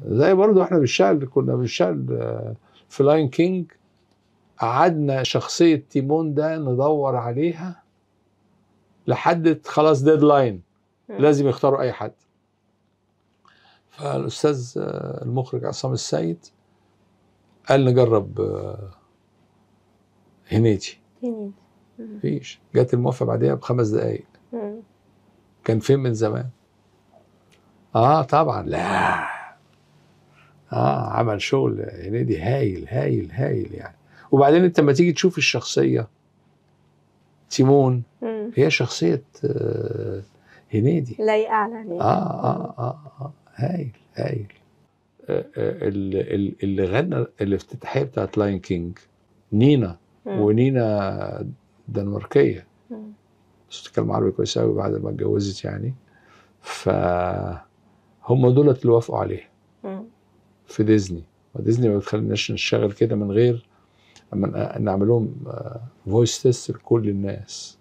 زي برضو احنا كنا بنشتغل في لاين كينج، قعدنا شخصية تيمون ده ندور عليها لحد خلاص ديدلاين لازم يختاروا اي حد. فالاستاذ المخرج عصام السيد قال نجرب هنيدي. مفيش، جت الموافقة بعدها ب5 دقايق. كان فين من زمان. طبعا لا عمل شغل هنيدي هايل هايل هايل يعني. وبعدين انت لما تيجي تشوف الشخصية تيمون هي شخصية هنيدي لايقة على هنيدي. هايل هايل. اللي غنى الافتتاحية بتاعت لاين كينج نينا، ونينا دنماركية بس بتتكلم عربي كويس قوي بعد ما اتجوزت يعني. فهم دولت اللي وافقوا عليه في ديزني. وديزني ما بتخليناش نشتغل كده من غير اما نعمل لهم فويس تيست لكل الناس.